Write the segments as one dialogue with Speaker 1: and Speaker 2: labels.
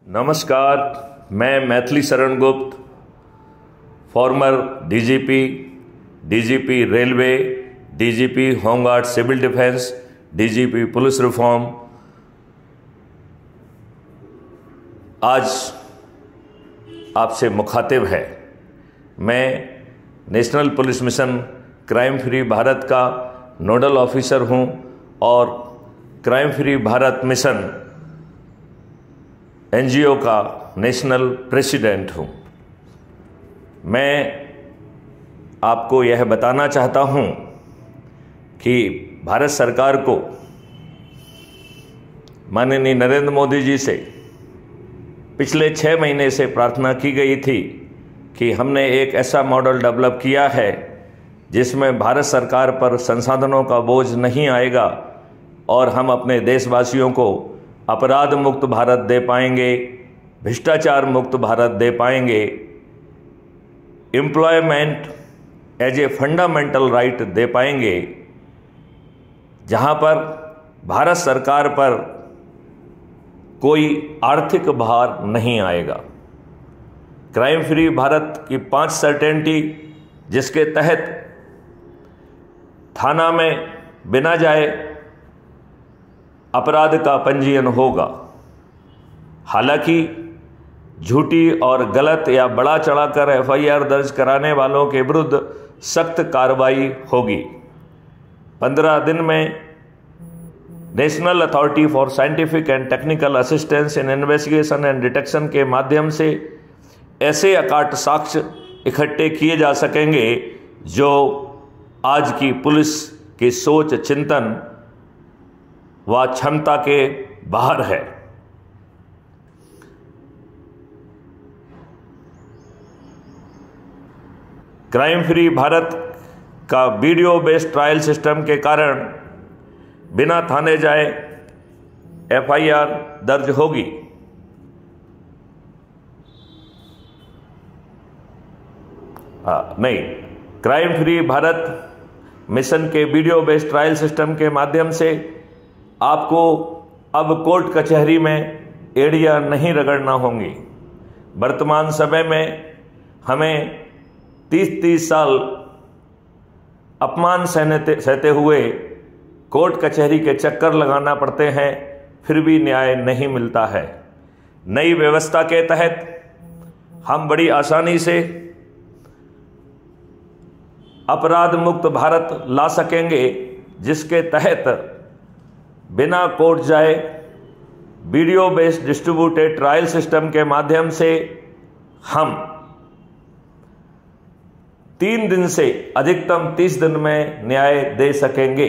Speaker 1: नमस्कार, मैं Maithili Sharan Gupta, former DGP railway, DGP home guard civil defence, DGP police reform, आज आपसे मुखातिब है। मैं national police mission crime free Bharat का नोडल ऑफिसर हूं और crime free Bharat mission NGO का नेशनल प्रेसिडेंट हूं। मैं आपको यह बताना चाहता हूं कि भारत सरकार को माननीय नरेंद्र मोदी जी से पिछले 6 महीने से प्रार्थना की गई थी कि हमने एक ऐसा मॉडल डेवलप किया है जिसमें भारत सरकार पर संसाधनों का बोझ नहीं आएगा और हम अपने देशवासियों को अपराध मुक्त भारत दे पाएंगे, भ्रष्टाचार मुक्त भारत दे पाएंगे, employment as a fundamental right दे पाएंगे, जहां पर भारत सरकार पर कोई आर्थिक भार नहीं आएगा। क्राइम फ्री भारत की 5 सर्टेनिटी, जिसके तहत थाना में बिना जाए अपराध का पंजीयन होगा। हालांकि झूठी और गलत या बढ़ा चढ़ाकर एफआईआर दर्ज कराने वालों के विरुद्ध सख्त कार्रवाई होगी। 15 दिन में national authority for scientific and technical assistance in investigation and detection के माध्यम से ऐसे अकाट साक्ष्य इकट्ठे किए जा सकेंगे जो आज की पुलिस की सोच, चिंतन व क्षमता के बाहर है। क्राइम फ्री भारत का वीडियो बेस्ड ट्रायल सिस्टम के कारण बिना थाने जाए एफआईआर दर्ज होगी। नहीं, क्राइम फ्री भारत मिशन के वीडियो बेस्ड ट्रायल सिस्टम के माध्यम से आपको अब कोर्ट कचहरी में एड़ियां नहीं रगड़ना होंगी। वर्तमान समय में हमें 30-30 साल अपमान सहते हुए कोर्ट कचहरी के चक्कर लगाना पड़ते हैं, फिर भी न्याय नहीं मिलता है। नई व्यवस्था के तहत हम बड़ी आसानी से अपराध मुक्त भारत ला सकेंगे, जिसके तहत बिना कोर्ट जाए video based distributed trial system के माध्यम से हम 3 दिन से अधिकतम 30 दिन में न्याय दे सकेंगे।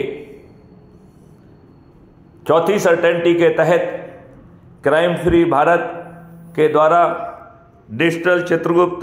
Speaker 1: चौथी सर्टेनिटी के तहत क्राइम फ्री भारत के द्वारा डिजिटल चित्रगुप्त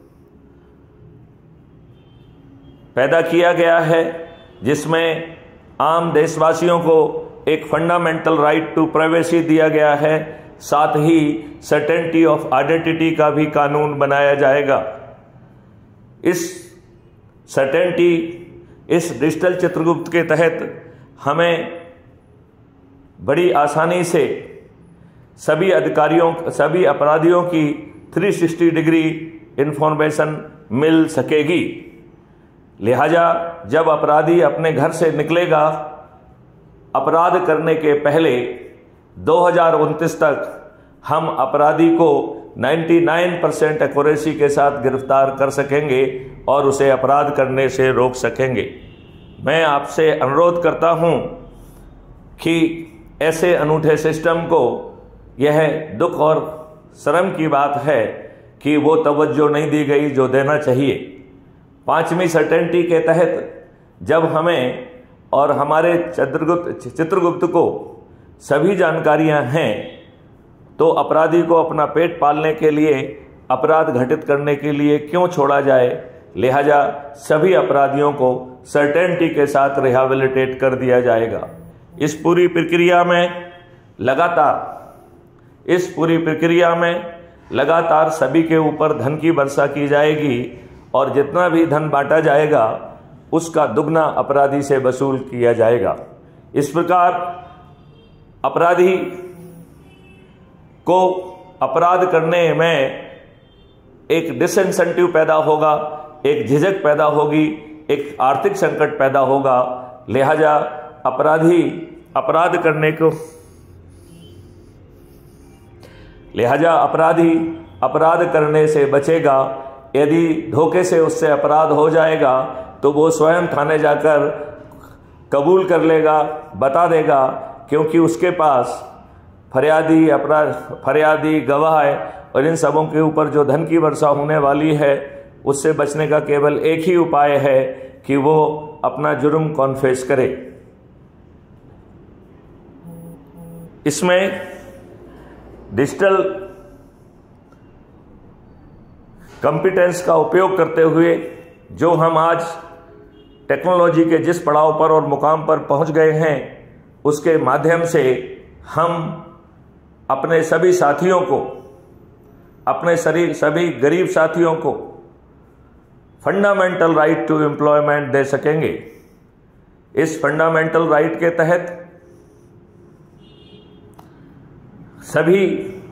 Speaker 1: पैदा किया गया है, जिसमें आम देशवासियों को एक फंडामेंटल राइट टू प्राइवेसी दिया गया है। साथ ही सर्टेनिटी ऑफ आइडेंटिटी का भी कानून बनाया जाएगा। इस सर्टेनिटी, इस डिजिटल चित्रगुप्त के तहत हमें बड़ी आसानी से सभी अपराधियों की 360 डिग्री इंफॉर्मेशन मिल सकेगी। लिहाजा जब अपराधी अपने घर से निकलेगा अपराध करने के पहले 2029 तक हम अपराधी को 99% एक्यूरेसी के साथ गिरफ्तार कर सकेंगे और उसे अपराध करने से रोक सकेंगे। मैं आपसे अनुरोध करता हूं कि ऐसे अनूठे सिस्टम को, यह दुख और शर्म की बात है कि वो तवज्जो नहीं दी गई जो देना चाहिए। 5वीं सर्टेनिटी के तहत जब हमें और हमारे चित्रगुप्त को सभी जानकारियां हैं, तो अपराधी को अपना पेट पालने के लिए, अपराध घटित करने के लिए क्यों छोड़ा जाए। लिहाजा सभी अपराधियों को सर्टेनिटी के साथ रिहैबिलिटेट कर दिया जाएगा। इस पूरी प्रक्रिया में लगातार सभी के ऊपर धन की वर्षा की जाएगी और जितना भी धन बांटा जाएगा उसका दुगना अपराधी से वसूल किया जाएगा। इस प्रकार अपराधी को अपराध करने में एक डिसइंसेंटिव पैदा होगा, एक झिझक पैदा होगी, एक आर्थिक संकट पैदा होगा। लिहाजा अपराधी अपराध करने से बचेगा। यदि धोखे से उससे अपराध हो जाएगा तो वो स्वयं थाने जाकर कबूल कर लेगा, बता देगा, क्योंकि उसके पास फरियादी गवाह है और इन सबों के ऊपर जो धन की वर्षा होने वाली है उससे बचने का केवल एक ही उपाय है कि वो अपना जुर्म कॉन्फेस करे। इसमें डिजिटल कॉम्पिटेंस का उपयोग करते हुए जो हम आज टेक्नोलॉजी के जिस पड़ाव पर और मुकाम पर पहुंच गए हैं, उसके माध्यम से हम अपने सभी साथियों को, अपने सभी गरीब साथियों को फंडामेंटल राइट टू एम्प्लॉयमेंट दे सकेंगे। इस फंडामेंटल राइट के तहत सभी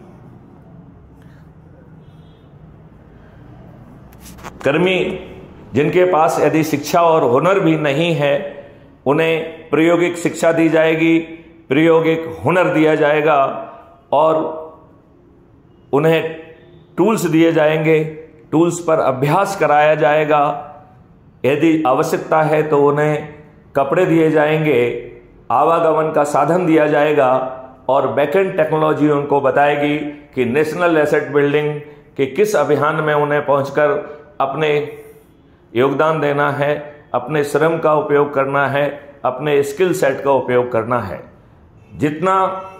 Speaker 1: कर्मी जिनके पास यदि शिक्षा और हुनर भी नहीं है, उन्हें प्रायोगिक शिक्षा दी जाएगी, प्रायोगिक हुनर दिया जाएगा और उन्हें टूल्स दिए जाएंगे, टूल्स पर अभ्यास कराया जाएगा। यदि आवश्यकता है तो उन्हें कपड़े दिए जाएंगे, आवागमन का साधन दिया जाएगा और बैकएंड टेक्नोलॉजी उनको बताएगी कि नेशनल एसेट बिल्डिंग के किस अभियान में उन्हें पहुंचकर अपने योगदान देना है, अपने श्रम का उपयोग करना है, अपने स्किल सेट का उपयोग करना है। जितना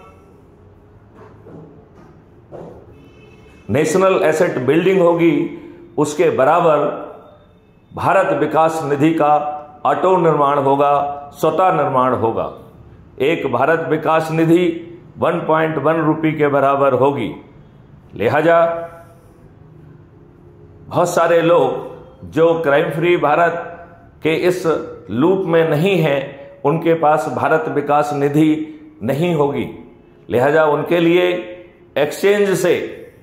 Speaker 1: नेशनल एसेट बिल्डिंग होगी उसके बराबर भारत विकास निधि का ऑटो निर्माण होगा, स्वतः निर्माण होगा। एक भारत विकास निधि 1.1 रुपये के बराबर होगी। लिहाजा बहुत सारे लोग जो क्राइम फ्री भारत के इस लूप में नहीं हैं, उनके पास भारत विकास निधि नहीं होगी। लिहाजा उनके लिए एक्सचेंज से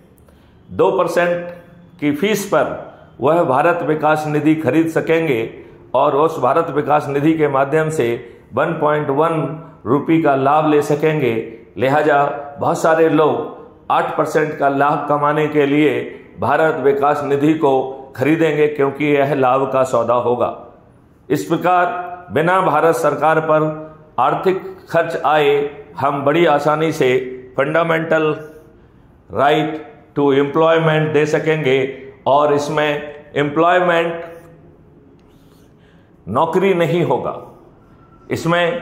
Speaker 1: 2% की फीस पर वह भारत विकास निधि खरीद सकेंगे और उस भारत विकास निधि के माध्यम से 1.1 रुपये का लाभ ले सकेंगे। लिहाजा बहुत सारे लोग 8% का लाभ कमाने के लिए भारत विकास निधि को खरीदेंगे, क्योंकि यह लाभ का सौदा होगा। इस प्रकार बिना भारत सरकार पर आर्थिक खर्च आए हम बड़ी आसानी से फंडामेंटल राइट टू एम्प्लॉयमेंट दे सकेंगे और इसमें एम्प्लॉयमेंट नौकरी नहीं होगा। इसमें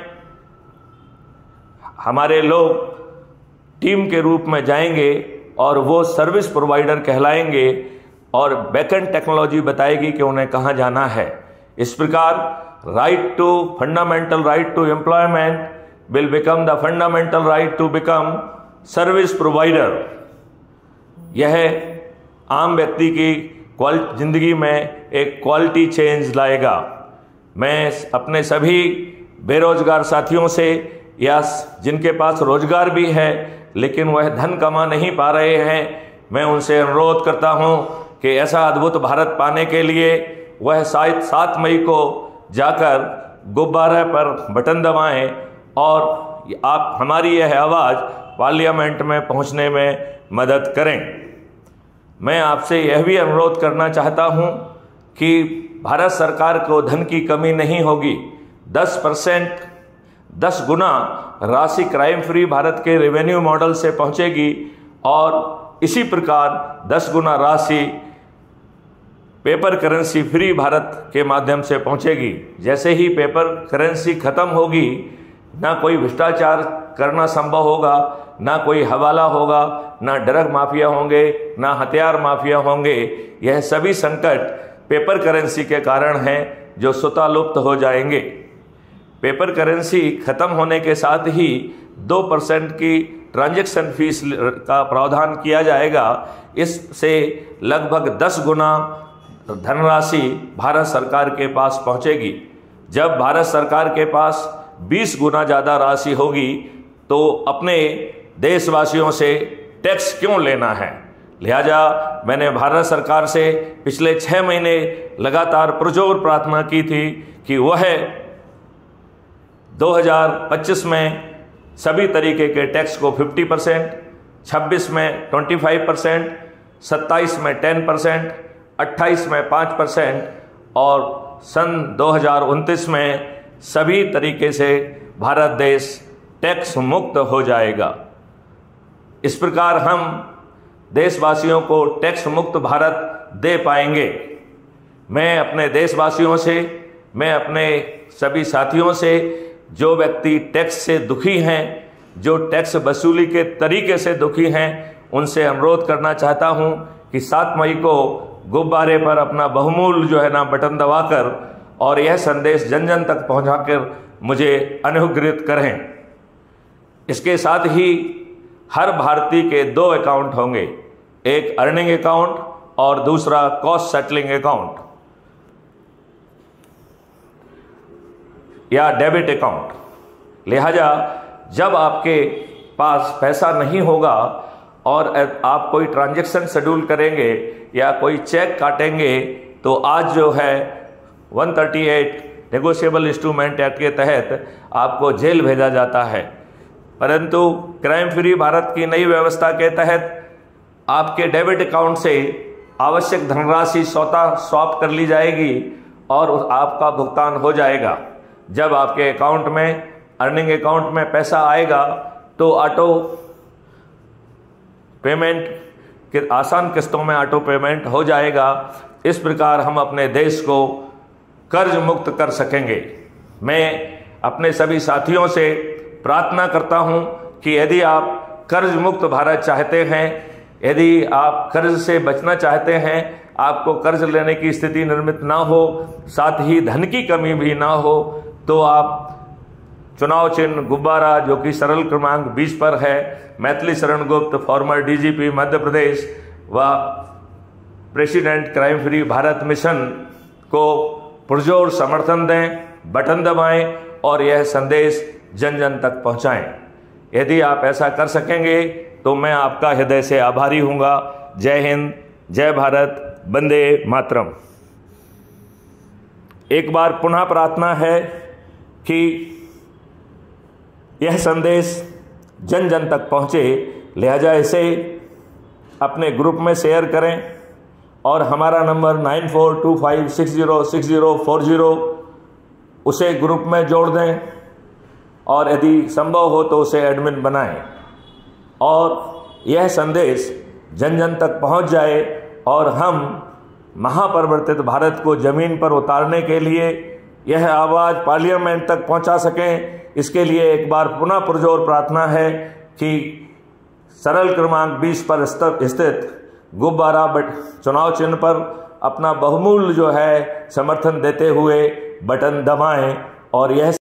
Speaker 1: हमारे लोग टीम के रूप में जाएंगे और वो सर्विस प्रोवाइडर कहलाएंगे और बैकएंड टेक्नोलॉजी बताएगी कि उन्हें कहाँ जाना है। इस प्रकार fundamental right to employment will become the fundamental right to become service provider. यह आम व्यक्ति की जिंदगी में एक क्वालिटी चेंज लाएगा। मैं अपने सभी बेरोजगार साथियों से या जिनके पास रोजगार भी है लेकिन वह धन कमा नहीं पा रहे हैं, मैं उनसे अनुरोध करता हूं कि ऐसा अद्भुत भारत पाने के लिए वह 7 मई को जाकर गुब्बारे पर बटन दबाएं और आप हमारी यह आवाज़ पार्लियामेंट में पहुंचने में मदद करें। मैं आपसे यह भी अनुरोध करना चाहता हूं कि भारत सरकार को धन की कमी नहीं होगी। 10 गुना राशि क्राइम फ्री भारत के रेवेन्यू मॉडल से पहुंचेगी और इसी प्रकार 10 गुना राशि पेपर करेंसी फ्री भारत के माध्यम से पहुंचेगी। जैसे ही पेपर करेंसी खत्म होगी, ना कोई भ्रष्टाचार करना संभव होगा, ना कोई हवाला होगा, ना ड्रग माफिया होंगे, ना हथियार माफिया होंगे। यह सभी संकट पेपर करेंसी के कारण हैं जो स्वतः लुप्त हो जाएंगे। पेपर करेंसी खत्म होने के साथ ही 2% की ट्रांजैक्शन फीस का प्रावधान किया जाएगा। इससे लगभग 10 गुना धनराशि भारत सरकार के पास पहुंचेगी। जब भारत सरकार के पास 20 गुना ज़्यादा राशि होगी तो अपने देशवासियों से टैक्स क्यों लेना है। लिहाजा मैंने भारत सरकार से पिछले 6 महीने लगातार पुरजोर प्रार्थना की थी कि वह 2025 में सभी तरीके के टैक्स को 50%, 26 में 25%, 27 में 10%, 28 में 5% और सन 2029 में सभी तरीके से भारत देश टैक्स मुक्त हो जाएगा। इस प्रकार हम देशवासियों को टैक्स मुक्त भारत दे पाएंगे। मैं अपने देशवासियों से, मैं अपने सभी साथियों से, जो व्यक्ति टैक्स से दुखी हैं, जो टैक्स वसूली के तरीके से दुखी हैं, उनसे अनुरोध करना चाहता हूं कि 7 मई को गुब्बारे पर अपना बहुमूल्य जो है ना बटन दबाकर और यह संदेश जन जन तक पहुंचाकर मुझे अनुग्रहित करें। इसके साथ ही हर भारतीय के 2 अकाउंट होंगे, एक अर्निंग अकाउंट और दूसरा कॉस्ट सेटलिंग अकाउंट या डेबिट अकाउंट। लिहाजा जब आपके पास पैसा नहीं होगा और आप कोई ट्रांजैक्शन शेड्यूल करेंगे या कोई चेक काटेंगे तो आज जो है 138 नेगोशिएबल इंस्ट्रूमेंट एक्ट के तहत आपको जेल भेजा जाता है। परंतु क्राइम फ्री भारत की नई व्यवस्था के तहत आपके डेबिट अकाउंट से आवश्यक धनराशि स्वतः स्वैप कर ली जाएगी और आपका भुगतान हो जाएगा। जब आपके अकाउंट में, अर्निंग अकाउंट में पैसा आएगा तो ऑटो पेमेंट के आसान किस्तों में ऑटो पेमेंट हो जाएगा। इस प्रकार हम अपने देश को कर्ज मुक्त कर सकेंगे। मैं अपने सभी साथियों से प्रार्थना करता हूं कि यदि आप कर्ज मुक्त भारत चाहते हैं, यदि आप कर्ज से बचना चाहते हैं, आपको कर्ज लेने की स्थिति निर्मित ना हो, साथ ही धन की कमी भी ना हो, तो आप चुनाव चिन्ह गुब्बारा जो कि सरल क्रमांक 20 पर है, मैथिली शरण गुप्त, फॉर्मर डीजीपी मध्य प्रदेश व president crime free Bharat mission को पुरजोर समर्थन दें, बटन दबाएं और यह संदेश जन जन तक पहुंचाएं। यदि आप ऐसा कर सकेंगे तो मैं आपका हृदय से आभारी हूँगा। जय हिंद, जय भारत, वंदे मातरम। एक बार पुनः प्रार्थना है कि यह संदेश जन जन तक पहुँचे, लिहाजा इसे अपने ग्रुप में शेयर करें और हमारा नंबर 9425606040 उसे ग्रुप में जोड़ दें और यदि संभव हो तो उसे एडमिन बनाएं और यह संदेश जन जन तक पहुंच जाए और हम महापरिवर्तित भारत को जमीन पर उतारने के लिए यह आवाज़ पार्लियामेंट तक पहुंचा सकें। इसके लिए एक बार पुनः पुरजोर प्रार्थना है कि सरल क्रमांक 20 पर स्थित गुब्बारा चुनाव चिन्ह पर अपना बहुमूल्य जो है समर्थन देते हुए बटन दबाएं और यह